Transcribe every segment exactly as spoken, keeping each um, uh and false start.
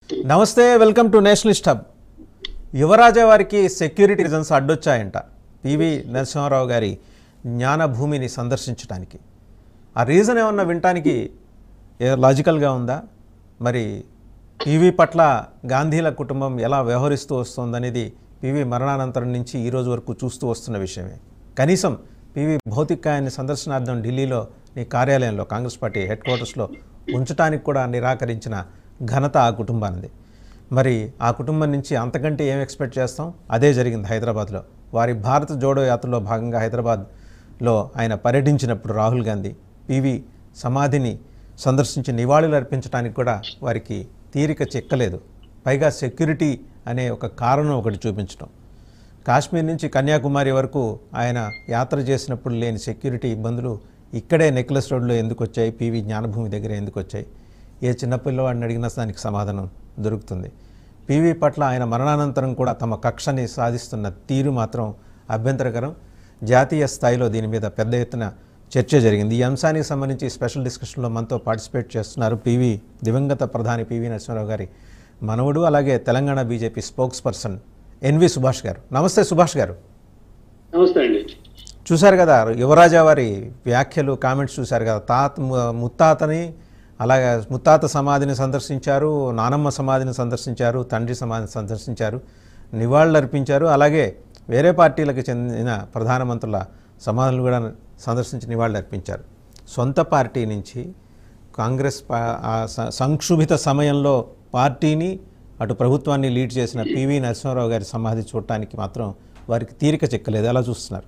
నమస్తే, welcome to Nationalist hub. యువరాజా వారికి సెక్యూరిటీ రీజన్స్ అడ్డొచ్చాయంట పివి నరసింహారావు గారి జ్ఞానభూమిని సందర్శించడానికి. ఆ రీజన్ ఏమన్నా వినటానికి లాజికల్గా ఉందా? మరి పివి పట్ల గాంధీల కుటుంబం ఎలా వ్యవహరిస్తూ వస్తుందనేది పివి మరణానంతరం నుంచి ఈరోజు వరకు చూస్తూ వస్తున్న విషయమే. కనీసం పివి భౌతికాయాన్ని సందర్శనార్థం ఢిల్లీలో నీ కార్యాలయంలో కాంగ్రెస్ పార్టీ హెడ్ క్వార్టర్స్లో ఉంచడానికి కూడా నిరాకరించిన ఘనత ఆ కుటుంబానిది. మరి ఆ కుటుంబం నుంచి అంతకంటే ఏం ఎక్స్పెక్ట్ చేస్తాం? అదే జరిగింది హైదరాబాద్లో. వారి భారత్ జోడో యాత్రలో భాగంగా హైదరాబాద్లో ఆయన పర్యటించినప్పుడు రాహుల్ గాంధీ పివి సమాధిని సందర్శించి నివాళులు అర్పించడానికి కూడా వారికి తీరిక చిక్కలేదు. పైగా సెక్యూరిటీ అనే ఒక కారణం ఒకటి చూపించడం. కాశ్మీర్ నుంచి కన్యాకుమారి వరకు ఆయన యాత్ర చేసినప్పుడు లేని సెక్యూరిటీ ఇబ్బందులు ఇక్కడే నెక్లెస్ రోడ్లో ఎందుకు వచ్చాయి, పివి జ్ఞానభూమి దగ్గర ఎందుకు వచ్చాయి? ఏ చిన్నపిల్లవాడిని అడిగినా దానికి సమాధానం దొరుకుతుంది. పివి పట్ల ఆయన మరణానంతరం కూడా తమ కక్షని సాధిస్తున్న తీరు మాత్రం అభ్యంతరకరం. జాతీయ స్థాయిలో దీని మీద పెద్ద ఎత్తున చర్చ జరిగింది. ఈ అంశానికి సంబంధించి స్పెషల్ డిస్కషన్లో మనతో పార్టిసిపేట్ చేస్తున్నారు పివి దివంగత ప్రధాని పివి నరసింహారావు గారి మనవడు, అలాగే Telangana BJP spokesperson NV Subhash గారు. నమస్తే సుభాష్ గారు. నమస్తే అండి. చూశారు కదా యువరాజా వారి వ్యాఖ్యలు, కామెంట్స్ చూశారు కదా. తాత ముత్తాతని అలాగే ముత్తాత సమాధిని సందర్శించారు, నానమ్మ సమాధిని సందర్శించారు, తండ్రి సమాధిని సందర్శించారు, నివాళులు అర్పించారు. అలాగే వేరే పార్టీలకు చెందిన ప్రధానమంత్రుల సమాధులు కూడా సందర్శించి నివాళులు అర్పించారు. సొంత పార్టీ నుంచి కాంగ్రెస్ సంక్షుభిత సమయంలో పార్టీని అటు ప్రభుత్వాన్ని లీడ్ చేసిన పివి నరసింహారావు గారి సమాధి చూడటానికి మాత్రం వారికి తీరిక చిక్కలేదు. ఎలా చూస్తున్నారు?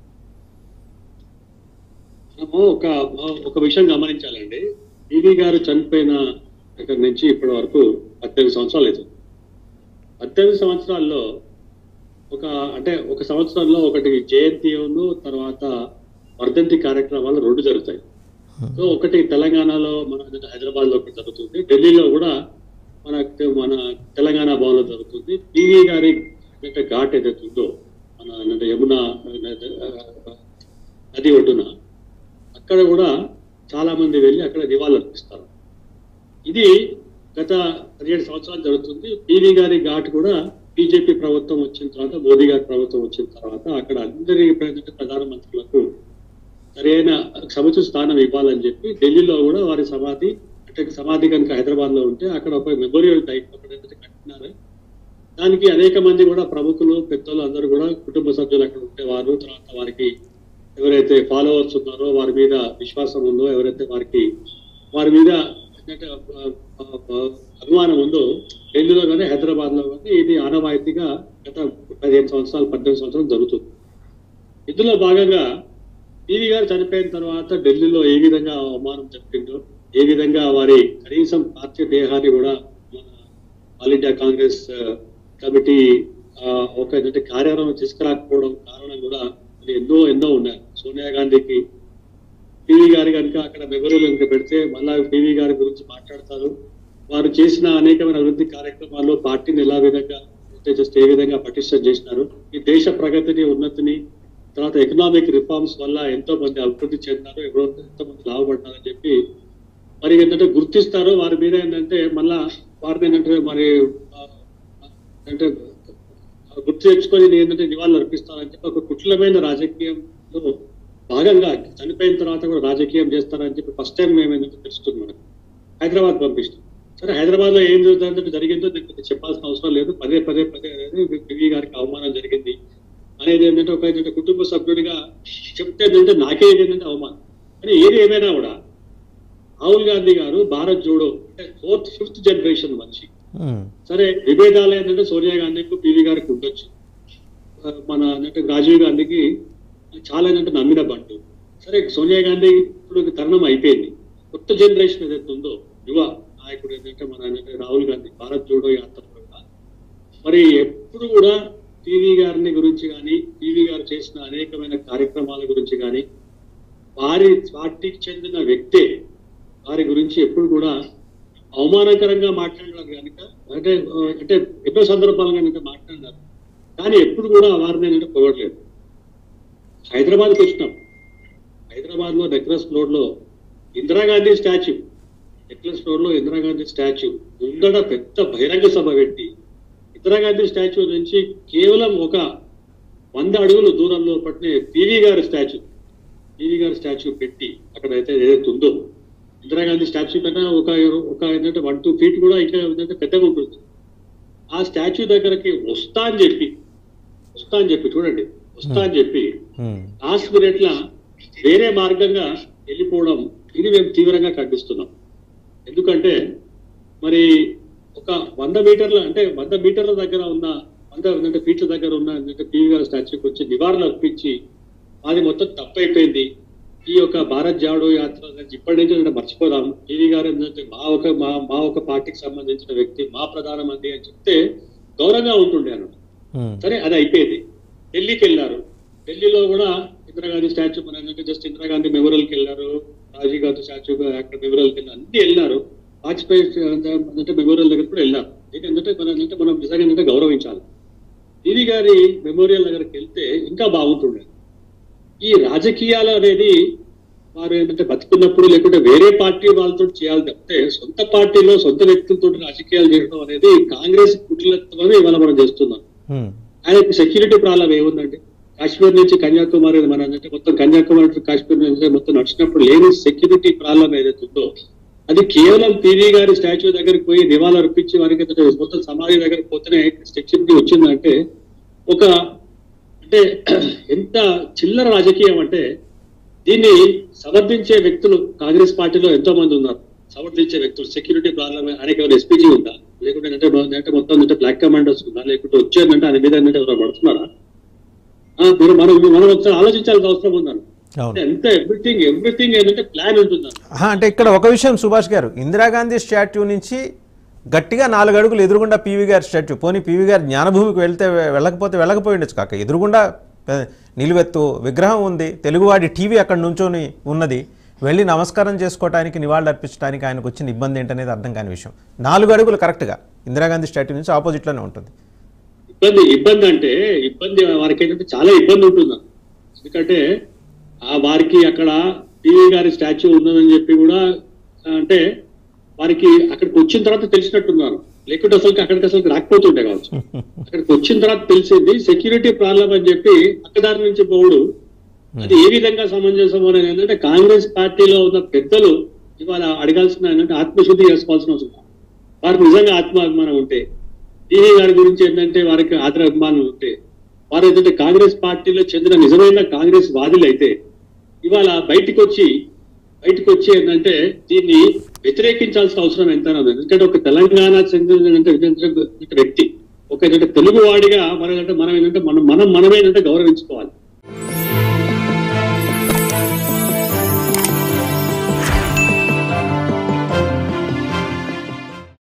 ఒక ఒక విషయం గమనించాలండి. పివి గారు చనిపోయిన దగ్గర నుంచి ఇప్పటి వరకు పద్దెనిమిది సంవత్సరాలు అవుతుంది. పద్దెనిమిది సంవత్సరాల్లో ఒక అంటే ఒక సంవత్సరంలో ఒకటి జయంతిను తర్వాత వర్ధంతి కార్యక్రమాలు రెండు జరుగుతాయి. సో ఒకటి తెలంగాణలో మన హైదరాబాద్ లో ఒకటి జరుగుతుంది, ఢిల్లీలో కూడా మన మన తెలంగాణ భవన్లో జరుగుతుంది. పివి గారి ఘాట్ ఏదైతే ఉందో మన అంటే యమున నది ఒడ్డున అక్కడ కూడా చాలా మంది వెళ్ళి అక్కడ నివాళులు అర్పిస్తారు. ఇది గత పదిహేడు సంవత్సరాలు జరుగుతుంది. పివి గారి ఘాట్ కూడా బీజేపీ ప్రభుత్వం వచ్చిన తర్వాత, మోదీ గారి ప్రభుత్వం వచ్చిన తర్వాత అక్కడ అందరి ప్రధానమంత్రులకు సరైన సముచిత స్థానం ఇవ్వాలని చెప్పి ఢిల్లీలో కూడా వారి సమాధి అంటే సమాధి కనుక హైదరాబాద్ లో ఉంటే అక్కడ ఒక మెమోరియల్ టైప్ ఒకటి కట్టినారు. దానికి అనేక మంది కూడా ప్రముఖులు, పెద్దలు అందరూ కూడా కుటుంబ సభ్యులు అక్కడ ఉండేవారు. తర్వాత వారికి ఎవరైతే ఫాలోవర్స్ ఉన్నారో, వారి మీద విశ్వాసం ఉందో, ఎవరైతే వారికి వారి మీద అభిమానం ఉందో, ఢిల్లీలో కానీ హైదరాబాద్ లో కానీ ఇది ఆనవాయితీగా గత పదిహేను సంవత్సరాలు పద్దెనిమిది సంవత్సరాలు జరుగుతుంది. ఇందులో భాగంగా పివి గారు చనిపోయిన తర్వాత ఢిల్లీలో ఏ విధంగా అవమానం జరిగిందో, ఏ విధంగా వారి కనీసం పార్టీ దేహాన్ని కూడా మన ఆల్ ఇండియా కాంగ్రెస్ కమిటీ ఒక కార్యాలయం తీసుకురాకపోవడం కారణం కూడా ఎన్నో ఎన్నో ఉన్నాయి. సోనియా గాంధీకి పివి గారి కనుక అక్కడ మెమోరియల్ కనుక పెడితే మళ్ళా పివి గారి గురించి మాట్లాడతారు. వారు చేసిన అనేకమైన అభివృద్ధి కార్యక్రమాల్లో పార్టీని ఎలా విధంగా జస్ట్ ఏ విధంగా పటిష్టం చేసినారు, ఈ దేశ ప్రగతిని, ఉన్నతిని, తర్వాత ఎకనామిక్ రిఫార్మ్స్ వల్ల ఎంతో మంది అభివృద్ధి చెందినారు, ఎవరో ఎంతో మంది లాభపడ్డారని చెప్పి మరి ఏంటంటే గుర్తిస్తారు. వారి మీద ఏంటంటే మళ్ళా వారిని ఏంటంటే మరి అంటే గుర్తు తెచ్చుకొని ఏంటంటే నివాళులు అర్పిస్తారని చెప్పి ఒక కుట్లమైన రాజకీయంలో భాగంగా చనిపోయిన తర్వాత కూడా రాజకీయం చేస్తారని చెప్పి ఫస్ట్ టైం మేము ఏంటంటే తెలుస్తుంది. మనకు హైదరాబాద్ పంపిస్తాం. సరే, హైదరాబాద్ లో ఏం జరుగుతుందంటే జరిగిందో నాకు చెప్పాల్సిన అవసరం లేదు. పదే పదే పదే అనేది పివి గారికి అవమానం జరిగింది అనేది ఏంటంటే ఒక ఏంటంటే కుటుంబ సభ్యుడిగా చెప్తే ఏంటంటే నాకే ఏంటంటే అవమానం. కానీ ఏది ఏమైనా కూడా రాహుల్ గాంధీ గారు భారత్ జోడో అంటే ఫోర్త్ ఫిఫ్త్ జనరేషన్ మనిషి. సరే, విభేదాలు ఏంటంటే సోనియా గాంధీకి పివి గారికి ఉండొచ్చు, మన అంటే రాజీవ్ గాంధీకి చాలా ఏంటంటే నమ్మిన బంటు. సరే, సోనియా గాంధీ ఇప్పుడు తరుణం అయిపోయింది. కొత్త జనరేషన్ ఏదైతే ఉందో యువ నాయకుడు ఏంటంటే మన ఏంటంటే రాహుల్ గాంధీ భారత్ జోడో యాత్ర మరి ఎప్పుడు కూడా పివి గారిని గురించి కానీ, పివి గారు చేసిన అనేకమైన కార్యక్రమాల గురించి కానీ, వారి పార్టీకి చెందిన వ్యక్తే వారి గురించి ఎప్పుడు కూడా అవమానకరంగా మాట్లాడడం కనుక అంటే అంటే ఎన్నో సందర్భాలు కనుక మాట్లాడినారు. కానీ ఎప్పుడు కూడా వారిని ఏంటంటే పొగడలేదు. హైదరాబాద్కి వచ్చినాం. హైదరాబాద్ లో నెక్లెస్ రోడ్ లో ఇందిరాగాంధీ స్టాచ్యూ నెక్లెస్ రోడ్ లో ఇందిరాగాంధీ స్టాచ్యూ ముందడ పెద్ద బహిరంగ సభ పెట్టి ఇందిరాగాంధీ స్టాచ్యూ నుంచి కేవలం ఒక వంద అడుగుల దూరంలో పట్టిన పివి గారి స్టాచ్యూ పివి గారి స్టాచ్యూ పెట్టి అక్కడ అయితే ఏదైతే ఉందో ఇందిరాగాంధీ స్టాచ్యూ కన్నా ఒక ఒక ఏంటంటే వన్ టూ ఫీట్ కూడా ఇంకా ఏంటంటే పెద్దగా ఉంటుంది. ఆ స్టాచ్యూ దగ్గరకి వస్తా అని చెప్పి వస్తా అని చెప్పి చూడండి వస్తా అని చెప్పి లాస్ట్ మినిట్ లా వేరే మార్గంగా వెళ్ళిపోవడం ఇది మేము తీవ్రంగా ఖండిస్తున్నాం. ఎందుకంటే మరి ఒక వంద మీటర్ల అంటే వంద మీటర్ల దగ్గర ఉన్న వంద అంటే ఫీట్ల దగ్గర ఉన్న అంటే పివి గారి స్టాచ్యూకి వచ్చి నివారణ అర్పించి అది మొత్తం తప్పైపోయింది. ఈ యొక్క భారత్ జాడో యాత్ర ఇప్పటి నుంచి అంటే మర్చిపోదాం. పివి గారు ఏంటంటే మా ఒక మా మా ఒక పార్టీకి సంబంధించిన వ్యక్తి మా ప్రధానమంత్రి అని చెప్తే గౌరవంగా ఉంటుండే అన్నమాట. సరే అది అయిపోయింది. ఢిల్లీకి వెళ్ళారు. ఢిల్లీలో కూడా ఇందిరాగాంధీ స్టాచ్యూ మన ఏంటంటే జస్ట్ ఇందిరాగాంధీ మెమోరియల్కి వెళ్ళారు, రాజీవ్ గాంధీ స్టాచ్యూ అక్కడ మెమోరియల్కి వెళ్ళారు, అన్ని వెళ్ళారు. వాజ్పేయి అంటే మెమోరియల్ దగ్గర కూడా వెళ్ళారు. ఏంటంటే మన ఏంటంటే మనం నిజంగా ఏంటంటే గౌరవించాలి. పివి గారి మెమోరియల్ దగ్గరికి వెళ్తే ఇంకా బాగుంటుండే. ఈ రాజకీయాలు అనేది వారు ఏంటంటే బతుకున్నప్పుడు లేకుంటే వేరే పార్టీ వాళ్ళతో చేయాలి తప్పితే సొంత పార్టీలో సొంత వ్యక్తులతో రాజకీయాలు చేయడం అనేది కాంగ్రెస్ కుట్లతోనే ఇవాళ మనం చేస్తున్నాం. ఆయనకి సెక్యూరిటీ ప్రాబ్లం ఏముందండి? కాశ్మీర్ నుంచి కన్యాకుమారి మన అంటే మొత్తం కన్యాకుమారి కాశ్మీర్ నుంచి మొత్తం నడిచినప్పుడు లేని సెక్యూరిటీ ప్రాబ్లం ఏదైతే ఉందో అది కేవలం పివి గారి స్టాచ్యూ దగ్గరికి పోయి నివాళులు అర్పించి వారికి మొత్తం సమాధి దగ్గరికి పోతేనే సెక్యూరిటీ వచ్చిందంటే ఒక అంటే ఎంత చిల్లర రాజకీయం అంటే దీన్ని సమర్థించే వ్యక్తులు కాంగ్రెస్ పార్టీలో ఎంతో మంది ఉన్నారు. సమర్థించే వ్యక్తులు సెక్యూరిటీ ప్రాబ్లం ఆయనకి ఎవరు ఎస్పీజీ ఉందా లేకుంటే అంటే మొత్తం అంటే బ్లాక్ కమాండర్స్ ఉందా లేకుంటే వచ్చేదంటే ఆయన మీద ఎవరు పడుతున్నారా? మీరు మనం మనం ఒకసారి ఆలోచించాల్సిన అవసరం ఉందని. ఎంత ఎవ్రీథింగ్ ఎవ్రీథింగ్ ఏంటంటే ప్లాన్ ఉంటుందని. అంటే ఇక్కడ ఒక విషయం సుభాష్ గారు, ఇందిరాగాంధీ స్టాట్యూ నుంచి గట్టిగా నాలుగు అడుగులు ఎదురుగుండా పివి గారి స్టాట్యూ, పోనీ పివి గారి జ్ఞానభూమికి వెళ్తే వెళ్ళకపోతే వెళ్ళకపోయి ఉండొచ్చు కాక, ఎదురుగుండా నిలువెత్తు విగ్రహం ఉంది, తెలుగువాడి టీవీ అక్కడ నుంచొని ఉన్నది, వెళ్ళి నమస్కారం చేసుకోవడానికి నివాళులు అర్పించడానికి ఆయనకు వచ్చిన ఇబ్బంది ఏంటనేది అర్థం కాని విషయం. నాలుగు అడుగులు కరెక్ట్గా ఇందిరాగాంధీ స్టాట్యూ నుంచి ఆపోజిట్లోనే ఉంటుంది. ఇబ్బంది ఇబ్బంది అంటే ఇబ్బంది వారికి ఏంటంటే చాలా ఇబ్బంది ఉంటుంది. ఎందుకంటే ఆ వారికి అక్కడ పివి గారి స్టాచ్యూ ఉన్నదని చెప్పి కూడా అంటే వారికి అక్కడికి వచ్చిన తర్వాత తెలిసినట్టున్నారు, లేకుంటే అసలు అక్కడికి అసలు రాకపోతుండే కావచ్చు. అక్కడికి వచ్చిన తర్వాత తెలిసింది సెక్యూరిటీ ప్రాబ్లం అని చెప్పి పక్కదారి నుంచి పోవుడు అది ఏ విధంగా సమంజసం అనేది ఏంటంటే కాంగ్రెస్ పార్టీలో ఉన్న పెద్దలు ఇవాళ అడగాల్సిన ఏంటంటే ఆత్మశుద్ధి చేసుకోవాల్సిన అవసరం. వారికి నిజంగా ఆత్మాభిమానం ఉంటే, పివి గారి గురించి ఏంటంటే వారికి ఆదరాభిమానం ఉంటే, వారు ఏంటంటే కాంగ్రెస్ పార్టీలో చెందిన నిజమైన కాంగ్రెస్ వాదులు అయితే ఇవాళ బయటకు వచ్చి బయటకు వచ్చి ఏంటంటే దీన్ని వ్యతిరేకించాల్సిన అవసరం ఎంతైనా ఉంది. ఎందుకంటే ఒక తెలంగాణ చెందిన వ్యక్తి ఒక ఏంటంటే తెలుగు వాడిగా మనం ఏంటంటే మనం మనం మనమే ఏంటంటే గౌరవించుకోవాలి.